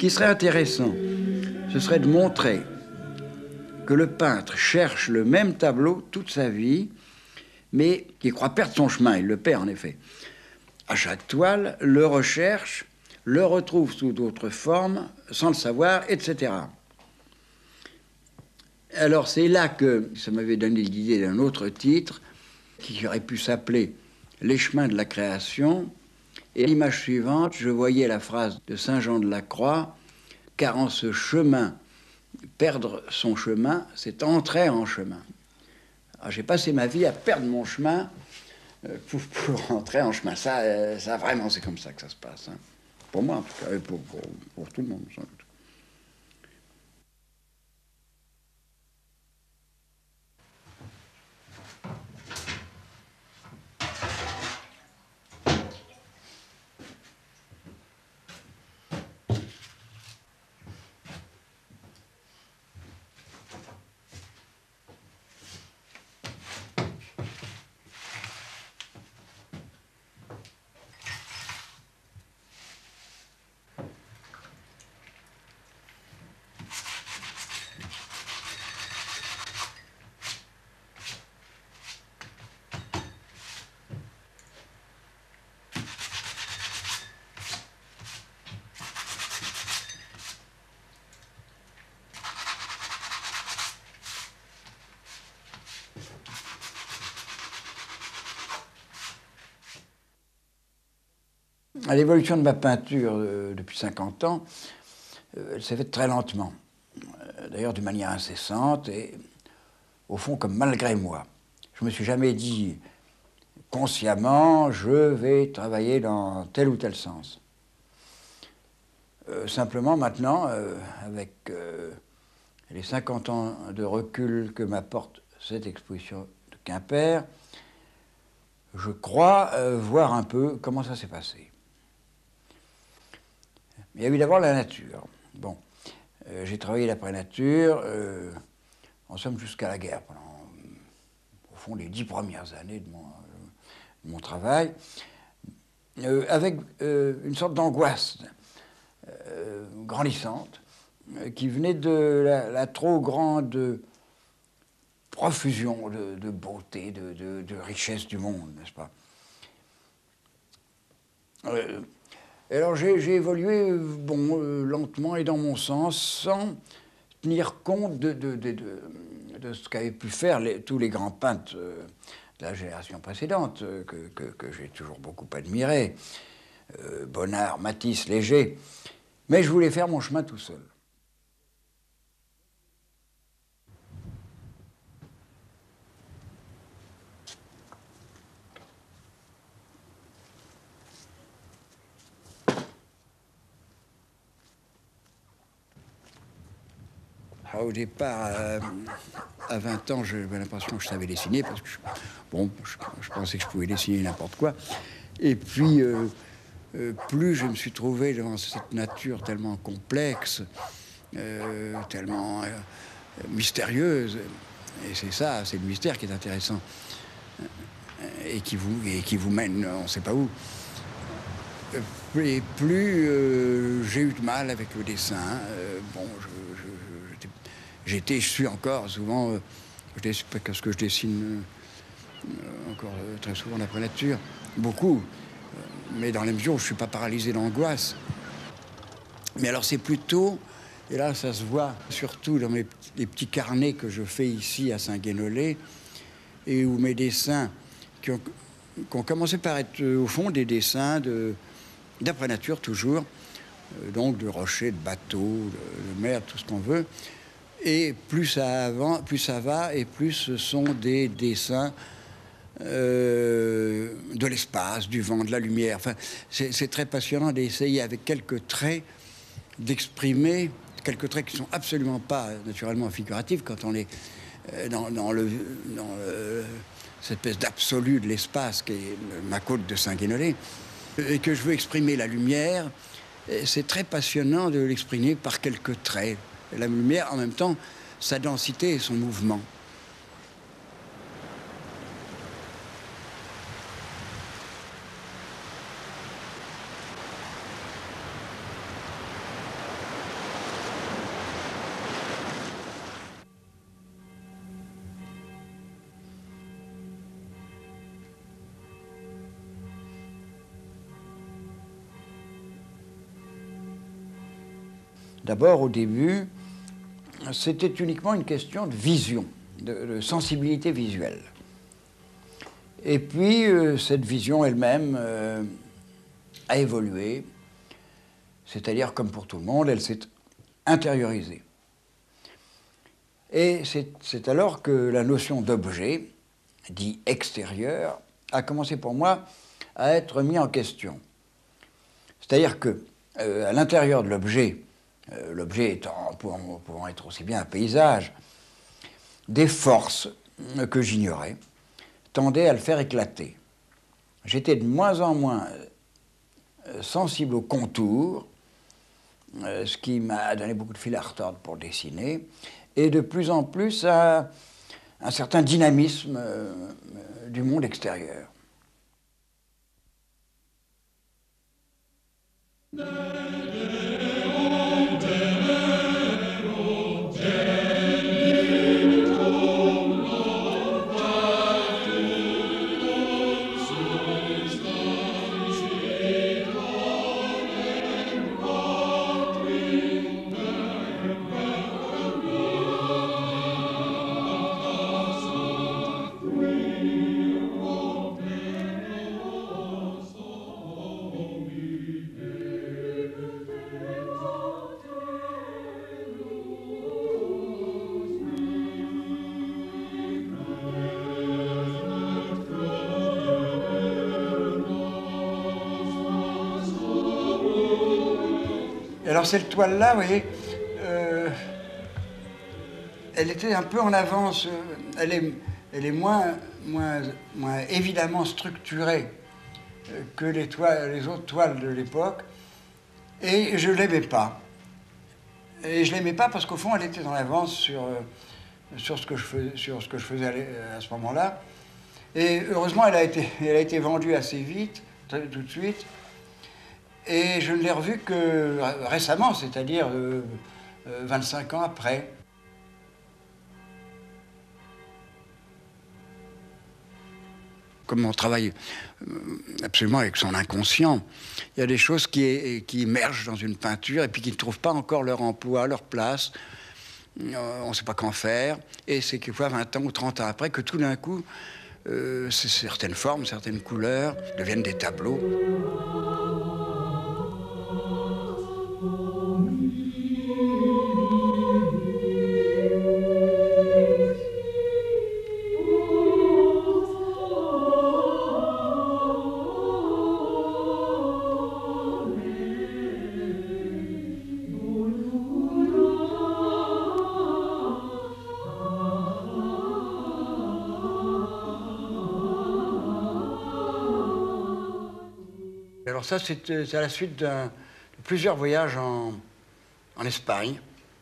qui serait intéressant, ce serait de montrer que le peintre cherche le même tableau toute sa vie, mais qui croit perdre son chemin, il le perd en effet. À chaque toile, le recherche, le retrouve sous d'autres formes, sans le savoir, etc. Alors c'est là que ça m'avait donné l'idée d'un autre titre, qui aurait pu s'appeler « Les chemins de la création ». Et à l'image suivante, je voyais la phrase de Saint Jean de la Croix, « Car en ce chemin, perdre son chemin, c'est entrer en chemin ». Alors j'ai passé ma vie à perdre mon chemin pour entrer en chemin. Ça vraiment, c'est comme ça que ça se passe. Hein. Pour moi, en tout cas, et pour tout le monde, sans doute. L'évolution de ma peinture depuis 50 ans, elle s'est faite très lentement, d'ailleurs d'une manière incessante et au fond comme malgré moi. Je ne me suis jamais dit consciemment je vais travailler dans tel ou tel sens. Simplement maintenant, avec les 50 ans de recul que m'apporte cette exposition de Quimper, je crois voir un peu comment ça s'est passé. Il y a eu d'abord la nature. Bon, j'ai travaillé d'après nature, en somme jusqu'à la guerre, pendant, au fond, les 10 premières années de mon travail, avec une sorte d'angoisse grandissante, qui venait de la trop grande profusion de beauté, de richesse du monde, n'est-ce pas? Et alors j'ai évolué lentement et dans mon sens, sans tenir compte de ce qu'avaient pu faire tous les grands peintres de la génération précédente, que j'ai toujours beaucoup admiré, Bonnard, Matisse, Léger. Mais je voulais faire mon chemin tout seul. Au départ, à 20 ans, j'avais l'impression que je savais dessiner, parce que je pensais que je pouvais dessiner n'importe quoi. Et puis, plus je me suis trouvé devant cette nature tellement complexe, tellement mystérieuse, et c'est ça, c'est le mystère qui est intéressant, et qui vous mène on ne sait pas où. Et plus j'ai eu de mal avec le dessin, je suis encore souvent, parce que je dessine encore très souvent d'après nature, beaucoup, mais dans la mesure où je ne suis pas paralysé d'angoisse. Mais alors c'est plutôt, et là ça se voit surtout dans les petits carnets que je fais ici à Saint-Guénolé, et où mes dessins, qui ont commencé par être au fond des dessins d'après nature toujours, donc de rochers, de bateaux, de mer, tout ce qu'on veut. Et plus ça va, et plus ce sont des dessins de l'espace, du vent, de la lumière. Enfin, c'est très passionnant d'essayer avec quelques traits d'exprimer, quelques traits qui ne sont absolument pas naturellement figuratifs quand on est dans cette espèce d'absolu de l'espace qui est ma côte de Saint-Guénolé, et que je veux exprimer la lumière. C'est très passionnant de l'exprimer par quelques traits. Et la lumière, en même temps, sa densité et son mouvement. D'abord, au début, c'était uniquement une question de vision, de sensibilité visuelle. Et puis, cette vision elle-même a évolué, c'est-à-dire, comme pour tout le monde, elle s'est intériorisée. Et c'est alors que la notion d'objet, dit extérieur, a commencé pour moi à être mis en question. C'est-à-dire que, à l'intérieur de l'objet, l'objet étant, pouvant être aussi bien un paysage, des forces que j'ignorais tendaient à le faire éclater. J'étais de moins en moins sensible aux contours, ce qui m'a donné beaucoup de fil à retordre pour dessiner, et de plus en plus à un certain dynamisme du monde extérieur. Alors cette toile-là, vous voyez, elle était un peu en avance, elle est moins évidemment structurée que les autres toiles de l'époque, et je ne l'aimais pas. Et je ne l'aimais pas parce qu'au fond, elle était en avance sur ce que je faisais à ce moment-là. Et heureusement, elle a été vendue assez vite, tout de suite. Et je ne l'ai revue que récemment, c'est-à-dire 25 ans après. Comme on travaille absolument avec son inconscient, il y a des choses qui émergent dans une peinture et puis qui ne trouvent pas encore leur emploi, leur place. On ne sait pas qu'en faire. Et c'est quelquefois 20 ans ou 30 ans après que tout d'un coup, certaines formes, certaines couleurs deviennent des tableaux. Alors ça, c'est à la suite de plusieurs voyages en Espagne,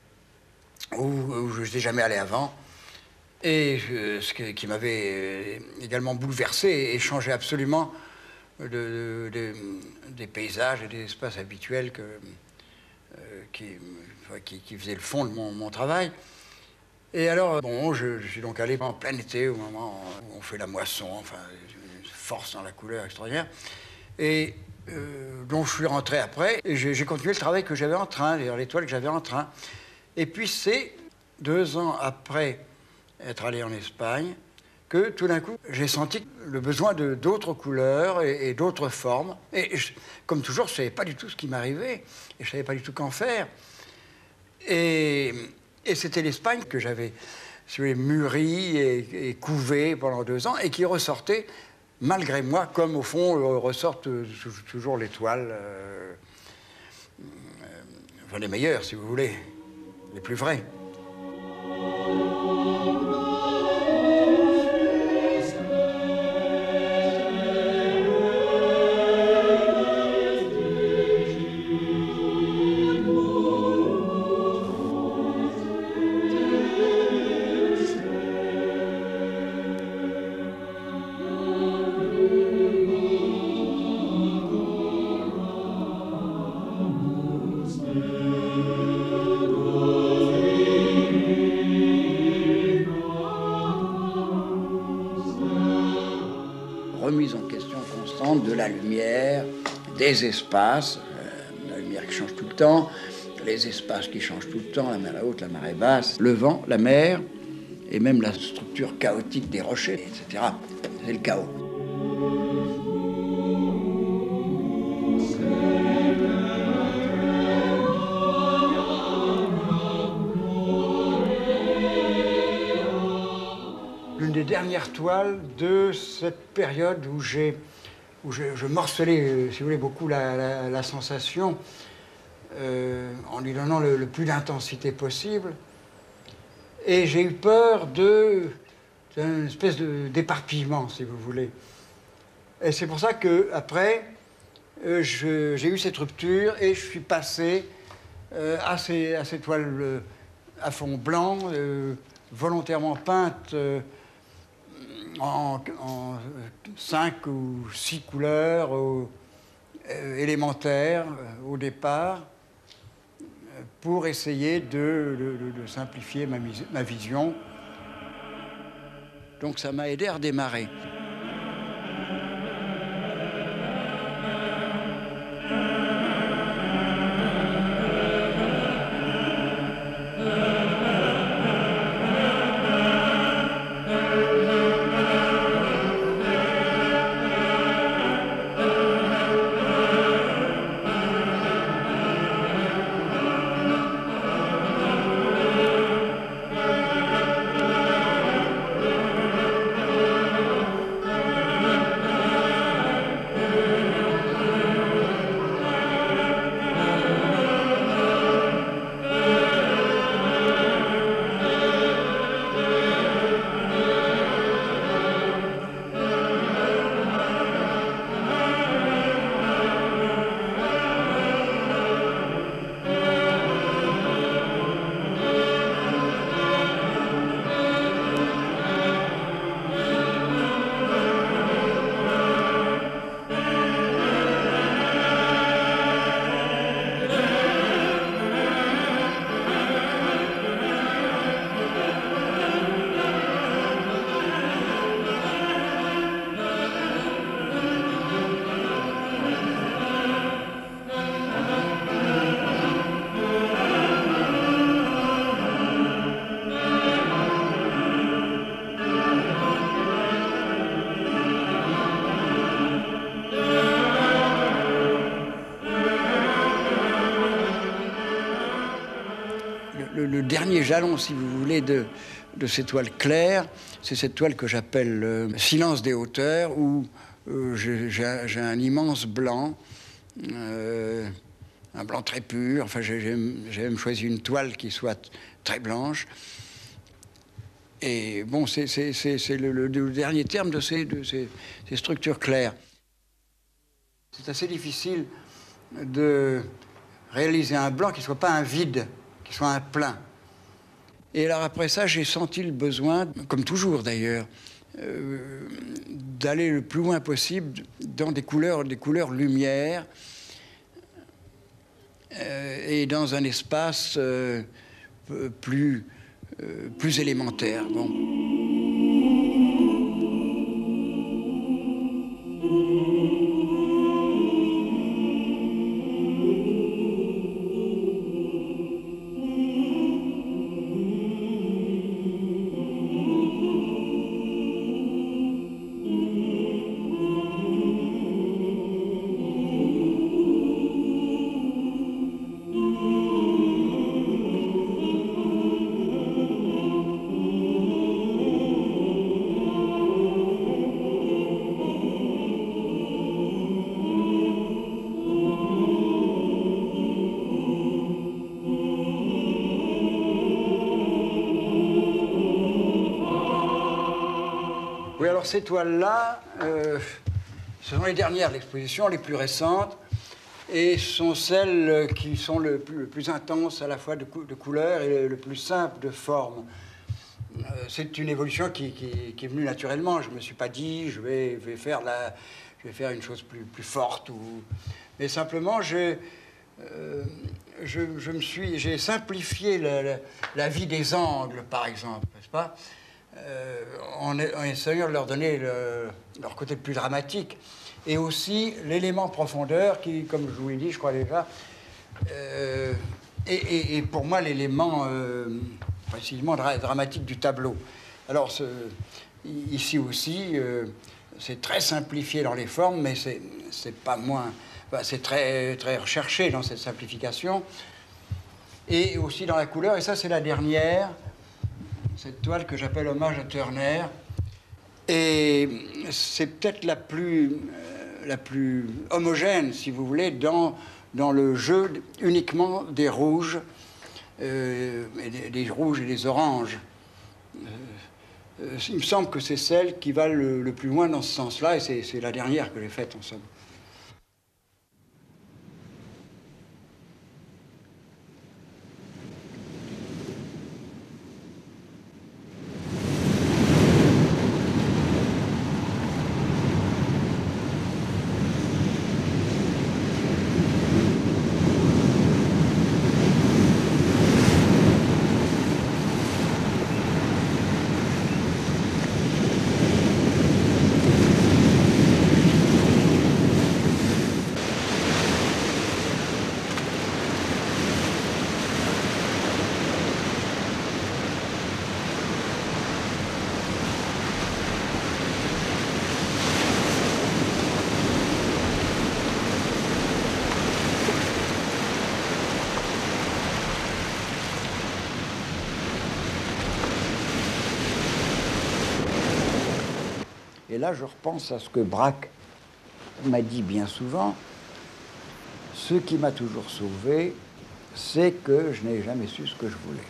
où je n'étais jamais allé avant, et ce qui m'avait également bouleversé et changé absolument des paysages et des espaces habituels qui faisaient le fond de mon travail. Et alors, bon, je suis donc allé en plein été, au moment où on fait la moisson, enfin, une force dans la couleur extraordinaire. Et donc je suis rentré après, et j'ai continué le travail que j'avais en train, les toiles que j'avais en train. Et puis c'est 2 ans après être allé en Espagne que tout d'un coup, j'ai senti le besoin de d'autres couleurs et d'autres formes. Et comme toujours, je ne savais pas du tout ce qui m'arrivait, et je ne savais pas du tout qu'en faire. Et c'était l'Espagne que j'avais, si vous voulez, mûri et couvé pendant 2 ans, et qui ressortait malgré moi, comme au fond ressortent toujours les toiles, enfin les meilleures, si vous voulez, les plus vraies. Remise en question constante de la lumière, des espaces, la lumière qui change tout le temps, les espaces qui changent tout le temps, la marée haute, la marée basse, le vent, la mer, et même la structure chaotique des rochers, etc. C'est le chaos. L'une des dernières toiles de cette période où je morcelais, si vous voulez, beaucoup la sensation, en lui donnant le plus d'intensité possible. Et j'ai eu peur d'une espèce d'éparpillement, si vous voulez. Et c'est pour ça qu'après, j'ai eu cette rupture et je suis passé à ces toiles à fond blanc, volontairement peintes en 5 ou 6 couleurs élémentaires au départ, pour essayer de simplifier ma vision. Donc ça m'a aidé à redémarrer. Le dernier jalon, si vous voulez, de ces toiles claires, c'est cette toile que j'appelle Silence des hauteurs, où j'ai un immense blanc, un blanc très pur. Enfin, j'ai même choisi une toile qui soit très blanche. Et bon, c'est le dernier terme de ces structures claires. C'est assez difficile de réaliser un blanc qui ne soit pas un vide, qui soit un plein. Et alors après ça, j'ai senti le besoin, comme toujours d'ailleurs, d'aller le plus loin possible dans des couleurs lumière, et dans un espace plus élémentaire. Bon. Oui, alors ces toiles-là, ce sont les dernières de l'exposition, les plus récentes, et sont celles qui sont le plus intenses à la fois de couleur et le plus simple de forme. C'est une évolution qui est venue naturellement. Je ne me suis pas dit, je vais faire une chose plus forte. Mais simplement, j'ai simplifié la vie des angles, par exemple, n'est-ce pas, en essayant de leur donner leur côté le plus dramatique. Et aussi l'élément profondeur qui, comme je vous l'ai dit, je crois déjà, et pour moi l'élément précisément dramatique du tableau. Alors ici aussi, c'est très simplifié dans les formes, mais c'est pas moins... Enfin, c'est très, très recherché dans cette simplification. Et aussi dans la couleur, et ça c'est la dernière, cette toile que j'appelle Hommage à Turner. Et c'est peut-être la plus homogène, si vous voulez, dans le jeu uniquement des rouges, des rouges et des oranges. Il me semble que c'est celle qui va le plus loin dans ce sens-là, et c'est la dernière que j'ai faite, en somme. Et là, je repense à ce que Braque m'a dit bien souvent. Ce qui m'a toujours sauvé, c'est que je n'ai jamais su ce que je voulais.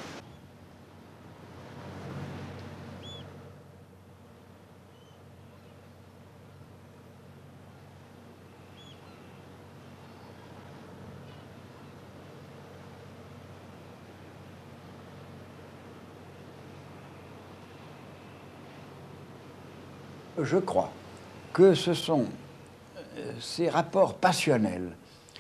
Je crois que ce sont ces rapports passionnels,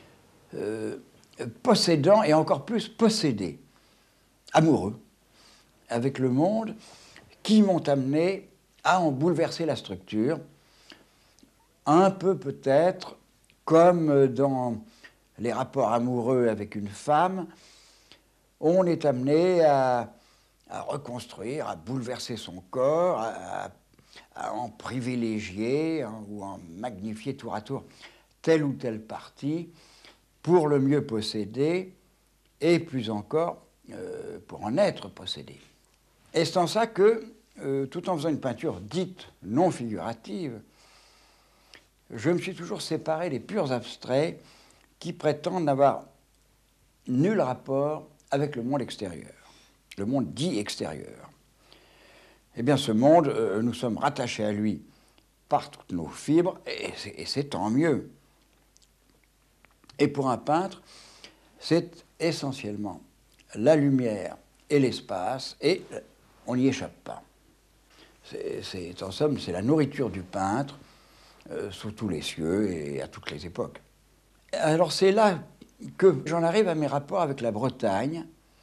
possédants et encore plus possédés, amoureux, avec le monde, qui m'ont amené à en bouleverser la structure, un peu peut-être comme dans les rapports amoureux avec une femme, on est amené à reconstruire, à bouleverser son corps, à en privilégier ou en magnifier tour à tour telle ou telle partie pour le mieux posséder et plus encore pour en être possédé. Et c'est en ça que, tout en faisant une peinture dite non figurative, je me suis toujours séparé des purs abstraits qui prétendent n'avoir nul rapport avec le monde extérieur, le monde dit extérieur. Eh bien, ce monde, nous sommes rattachés à lui par toutes nos fibres, et c'est tant mieux. Et pour un peintre, c'est essentiellement la lumière et l'espace, et on n'y échappe pas. En somme, c'est la nourriture du peintre, sous tous les cieux et à toutes les époques. Alors c'est là que j'en arrive à mes rapports avec la Bretagne,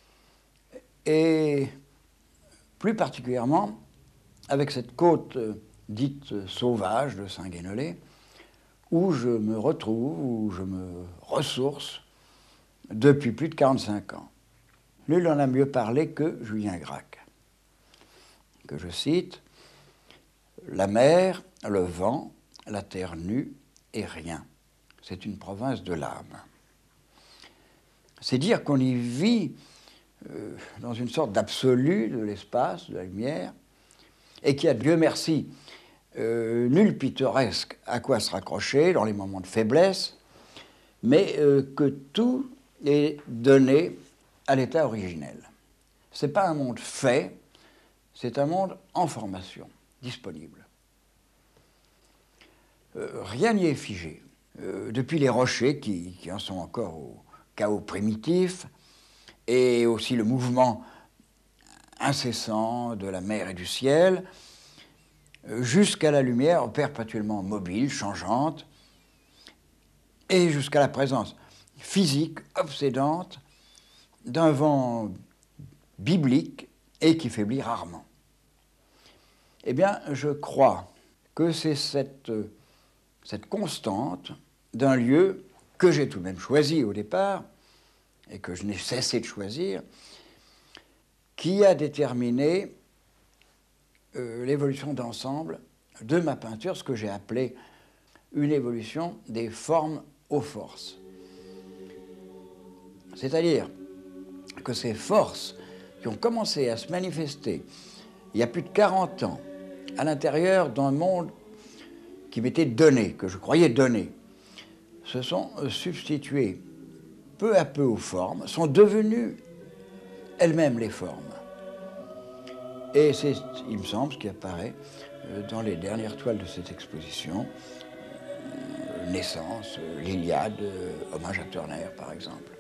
et plus particulièrement avec cette côte dite sauvage de Saint-Guénolé, où je me retrouve, où je me ressource depuis plus de 45 ans. Nul n'en a mieux parlé que Julien Gracq, que je cite: « La mer, le vent, la terre nue et rien. C'est une province de l'âme. » C'est dire qu'on y vit dans une sorte d'absolu de l'espace, de la lumière, et qu'il y a, Dieu merci, nul pittoresque à quoi se raccrocher dans les moments de faiblesse, mais que tout est donné à l'état originel. Ce n'est pas un monde fait, c'est un monde en formation, disponible. Rien n'y est figé. Depuis les rochers, qui en sont encore au chaos primitif, et aussi le mouvement incessant de la mer et du ciel, jusqu'à la lumière perpétuellement mobile, changeante, et jusqu'à la présence physique, obsédante, d'un vent biblique et qui faiblit rarement. Eh bien, je crois que c'est cette constante d'un lieu que j'ai tout de même choisi au départ, et que je n'ai cessé de choisir, qui a déterminé l'évolution d'ensemble de ma peinture, ce que j'ai appelé une évolution des formes aux forces. C'est-à-dire que ces forces qui ont commencé à se manifester il y a plus de 40 ans à l'intérieur d'un monde qui m'était donné, que je croyais donné, se sont substituées peu à peu aux formes, sont devenues elles-mêmes les formes. Et c'est, il me semble, ce qui apparaît dans les dernières toiles de cette exposition, Naissance, l'Iliade, hommage à Turner par exemple.